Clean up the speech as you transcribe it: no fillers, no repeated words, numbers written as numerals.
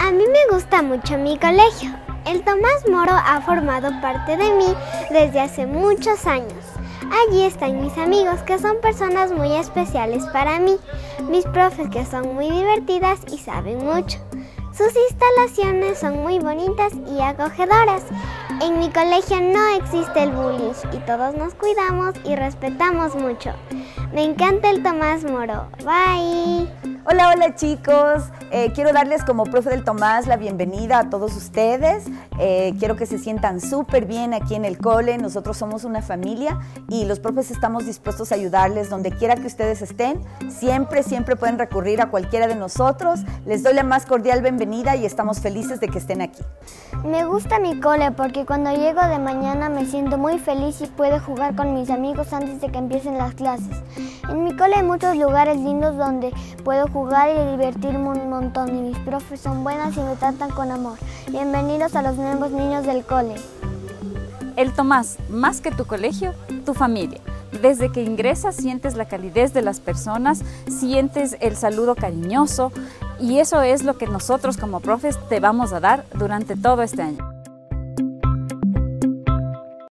A mí me gusta mucho mi colegio. El Tomás Moro ha formado parte de mí desde hace muchos años. Allí están mis amigos, que son personas muy especiales para mí, mis profes, que son muy divertidas y saben mucho. Sus instalaciones son muy bonitas y acogedoras. En mi colegio no existe el bullying y todos nos cuidamos y respetamos mucho. Me encanta el Tomás Moro. Bye. Hola chicos, quiero darles como profe del Tomás la bienvenida a todos ustedes. Quiero que se sientan súper bien aquí en el cole. Nosotros somos una familia y los profes estamos dispuestos a ayudarles donde quiera que ustedes estén. Siempre pueden recurrir a cualquiera de nosotros. Les doy la más cordial bienvenida y estamos felices de que estén aquí. Me gusta mi cole porque cuando llego de mañana me siento muy feliz y puedo jugar con mis amigos antes de que empiecen las clases. En mi cole hay muchos lugares lindos donde puedo jugar y divertirme un montón, y mis profes son buenas y me tratan con amor. Bienvenidos a los nuevos niños del cole. El Tomás, más que tu colegio, tu familia. Desde que ingresas sientes la calidez de las personas, sientes el saludo cariñoso y eso es lo que nosotros como profes te vamos a dar durante todo este año.